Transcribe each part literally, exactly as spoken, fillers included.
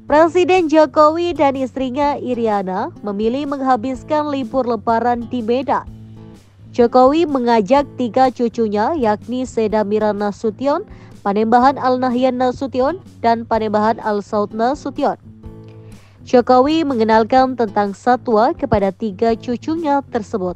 Presiden Jokowi dan istrinya Iriana memilih menghabiskan libur lebaran di Medan. Jokowi mengajak tiga cucunya yakni Seda Mira Nasution, Panembahan Al-Nahyan Nasution, dan Panembahan Al-Saud Nasution. Jokowi mengenalkan tentang satwa kepada tiga cucunya tersebut.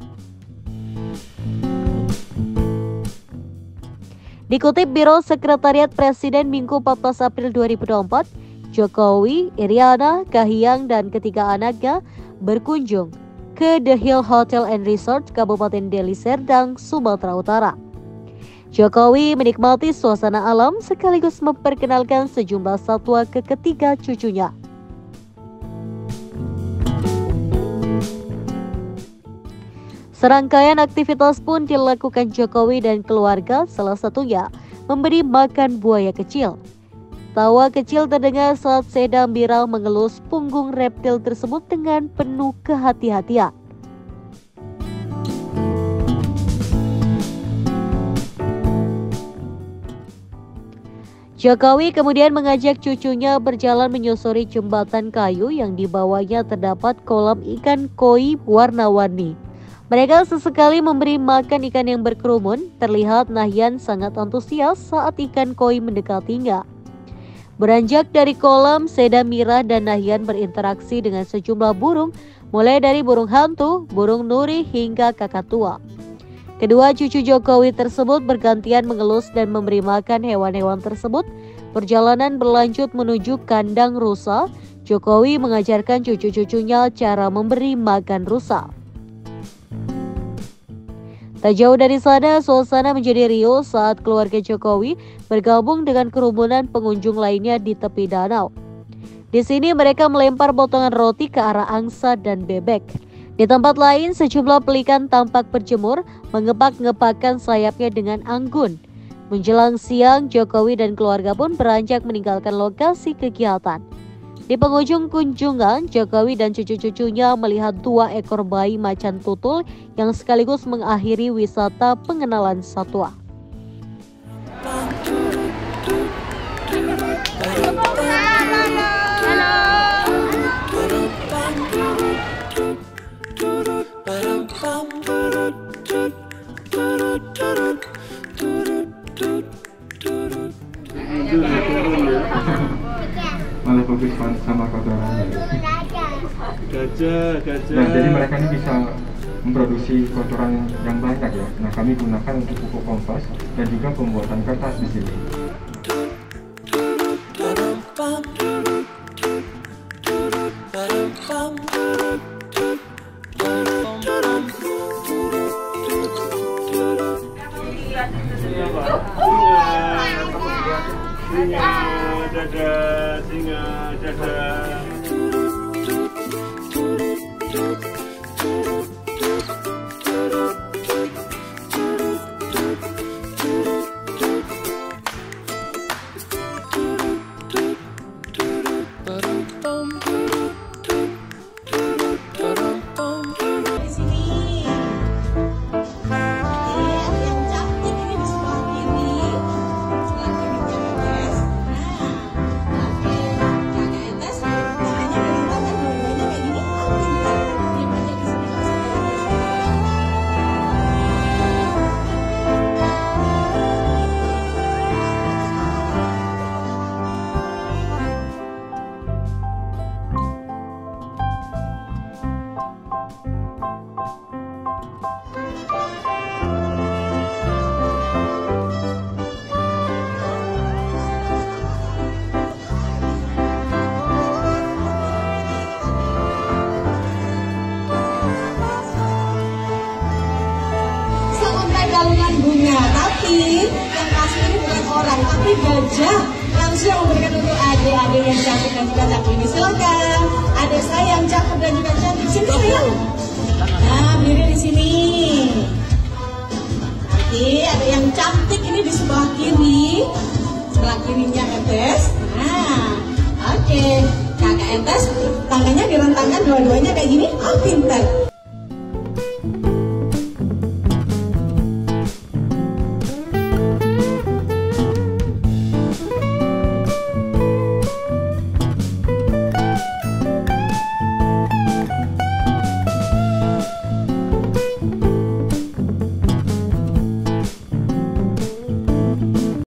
Dikutip Biro Sekretariat Presiden Minggu empat belas April dua ribu dua puluh empat, Jokowi, Iriana, Kahiyang, dan ketiga anaknya berkunjung ke The Hill Hotel and Resort, Kabupaten Deli Serdang, Sumatera Utara. Jokowi menikmati suasana alam sekaligus memperkenalkan sejumlah satwa ke ketiga cucunya. Serangkaian aktivitas pun dilakukan Jokowi dan keluarga, salah satunya memberi makan buaya kecil. Tawa kecil terdengar saat Seda Mira mengelus punggung reptil tersebut dengan penuh kehati-hatian. Jokowi kemudian mengajak cucunya berjalan menyusuri jembatan kayu yang di bawahnya terdapat kolam ikan koi warna-warni. Mereka sesekali memberi makan ikan yang berkerumun. Terlihat Nahyan sangat antusias saat ikan koi mendekatinya. Beranjak dari kolam, Seda Mira dan Nahyan berinteraksi dengan sejumlah burung, mulai dari burung hantu, burung nuri, hingga kakatua. Kedua cucu Jokowi tersebut bergantian mengelus dan memberi makan hewan-hewan tersebut. Perjalanan berlanjut menuju kandang rusa. Jokowi mengajarkan cucu-cucunya cara memberi makan rusa. Tak jauh dari sana, suasana menjadi riuh saat keluarga Jokowi bergabung dengan kerumunan pengunjung lainnya di tepi danau. Di sini mereka melempar potongan roti ke arah angsa dan bebek. Di tempat lain, sejumlah pelikan tampak berjemur, mengepak-ngepakkan sayapnya dengan anggun. Menjelang siang, Jokowi dan keluarga pun beranjak meninggalkan lokasi kegiatan. Di penghujung kunjungan, Jokowi dan cucu-cucunya melihat dua ekor bayi macan tutul yang sekaligus mengakhiri wisata pengenalan satwa. Malah fokus sama kotoran. Gajah, gajah. Nah, jadi mereka ini bisa memproduksi kotoran yang banyak ya. Nah, kami gunakan untuk pupuk kompas dan juga pembuatan kertas di sini. Singa, dada, singa, dada. Galungan bunga, tapi yang kasih ini bukan orang, tapi gajah langsung memberikan untuk adik-adik yang cantik dan juga cantik ini. Silakan, adik saya yang cakep dan juga cantik, sini sayang. Nah, berdiri di sini. Nanti ada yang cantik ini di sebelah kiri, sebelah kirinya Entes. Nah, oke, kakak Entes tangannya direntangkan dua-duanya kayak gini. Oh, pintar.